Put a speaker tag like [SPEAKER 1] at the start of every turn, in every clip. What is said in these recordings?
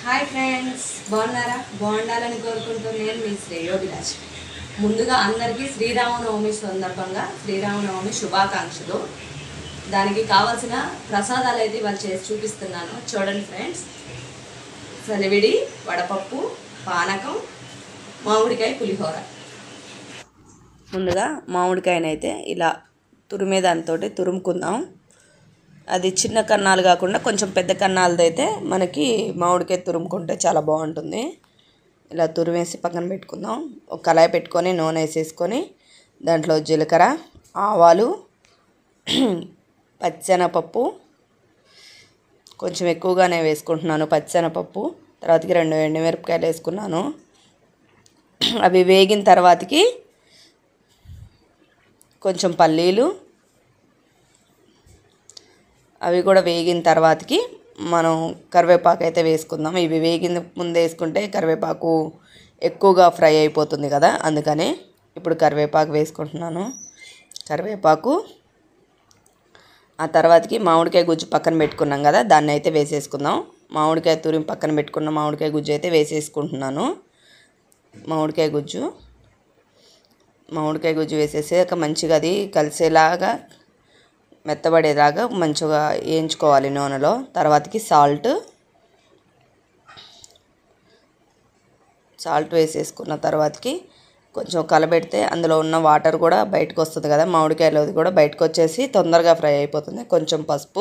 [SPEAKER 1] Hi friends, బాగున్నారా? బాగుండాలని కోరుకుంటూ నేను మీ శ్రేయోభిలాష్. ముందుగా అందరికీ శ్రీరామనవమి సందర్భంగా శ్రీరామనవమి శుభాకాంక్షలు. దానికి కావాల్సిన ప్రసాదాలు అయితే ఇవాళ చేసి చూపిస్తున్నాను. చూడండి ఫ్రెండ్స్, సలివిడి, వడపప్పు, పానకం, మామిడికాయ పులిహోర. ముందుగా మామిడికాయనైతే ఇలా తురిమే దాంతో తురుముకుందాం. అది చిన్న కన్నాలు కాకుండా కొంచెం పెద్ద కన్నాలది అయితే మనకి మామిడికాయ తురుముకుంటే చాలా బాగుంటుంది. ఇలా తురిమేసి పక్కన పెట్టుకుందాం. ఒక కళాయి పెట్టుకొని నూనె వేసేసుకొని దాంట్లో జీలకర్ర, ఆవాలు, పచ్చెనపప్పు, కొంచెం ఎక్కువగానే వేసుకుంటున్నాను పచ్చెనపప్పు. తర్వాతకి 2 ఎండుమిరపకాయలు వేసుకున్నాను. అవి వేగిన తర్వాతకి కొంచెం పల్లీలు, అవి కూడా వేగిన తర్వాతకి మనం కరివేపాకు అయితే వేసుకుందాం. ఇవి వేగిన ముందు వేసుకుంటే కరివేపాకు ఎక్కువగా ఫ్రై అయిపోతుంది కదా, అందుకని ఇప్పుడు కరివేపాకు వేసుకుంటున్నాను. కరివేపాకు, ఆ తర్వాతకి మామిడికాయ గుజ్జు పక్కన పెట్టుకున్నాం కదా, దాన్ని అయితే వేసేసుకుందాం. మామిడికాయ తురిమి పక్కన పెట్టుకున్న మామిడికాయ గుజ్జు అయితే వేసేసుకుంటున్నాను. మామిడికాయ గుజ్జు వేసేసాక మంచిగా అది కలిసేలాగా మెత్తబడేలాగా మంచిగా వేయించుకోవాలి నూనెలో. తర్వాతకి సాల్ట్ వేసేసుకున్న తర్వాతకి కొంచెం కలబెడితే అందులో ఉన్న వాటర్ కూడా బయటకు వస్తుంది కదా, మామిడికాయలోది కూడా బయటకు వచ్చేసి తొందరగా ఫ్రై అయిపోతుంది. కొంచెం పసుపు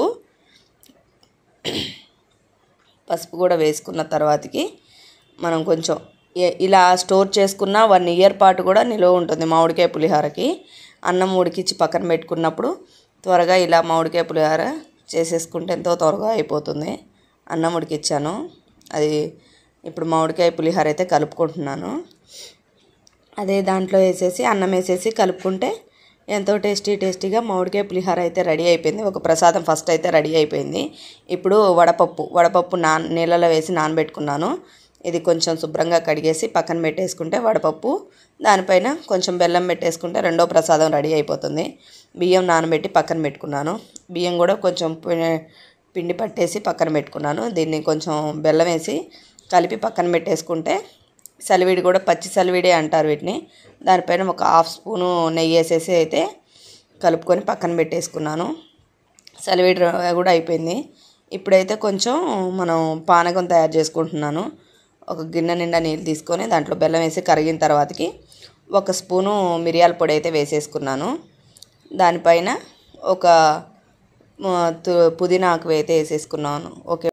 [SPEAKER 1] కూడా వేసుకున్న తర్వాతకి మనం కొంచెం ఇలా స్టోర్ చేసుకున్న 1 ఇయర్ పాటు కూడా నిలువ ఉంటుంది మామిడికాయ పులిహోరకి. అన్నం ఉడికించి పక్కన పెట్టుకున్నప్పుడు త్వరగా ఇలా మామిడికాయ పులిహోర చేసేసుకుంటే ఎంతో త్వరగా అయిపోతుంది. అన్నం ఉడికిచ్చాను, అది ఇప్పుడు మామిడికాయ పులిహోర అయితే కలుపుకుంటున్నాను. అదే దాంట్లో వేసేసి అన్నం వేసేసి కలుపుకుంటే ఎంతో టేస్టీగా మామిడికాయ పులిహోర అయితే రెడీ అయిపోయింది. ఒక ప్రసాదం ఫస్ట్ అయితే రెడీ అయిపోయింది. ఇప్పుడు వడపప్పు నీళ్ళలో వేసి నానబెట్టుకున్నాను. ఇది కొంచెం శుభ్రంగా కడిగేసి పక్కన పెట్టేసుకుంటే వడపప్పు, దానిపైన కొంచెం బెల్లం పెట్టేసుకుంటే రెండో ప్రసాదం రెడీ అయిపోతుంది. బియ్యం నానబెట్టి పక్కన పెట్టుకున్నాను. బియ్యం కూడా కొంచెం పిండి పట్టేసి పక్కన పెట్టుకున్నాను. దీన్ని కొంచెం బెల్లం వేసి కలిపి పక్కన పెట్టేసుకుంటే సలివిడి కూడా పచ్చి సలివిడి అంటారు వీటిని. దానిపైన ఒక 1/2 స్పూను నెయ్యి వేసేసి అయితే కలుపుకొని పక్కన పెట్టేసుకున్నాను. సలివిడి కూడా అయిపోయింది. ఇప్పుడైతే కొంచెం మనం పానకం తయారు చేసుకుంటున్నాను. ఒక గిన్నె నిండా నీళ్ళు తీసుకొని దాంట్లో బెల్లం వేసి కరిగిన తర్వాతకి 1 స్పూను మిరియాల పొడి అయితే వేసేసుకున్నాను. దానిపైన ఒక పుదీనా ఆకు అయితే వేసేసుకున్నాను. ఓకే.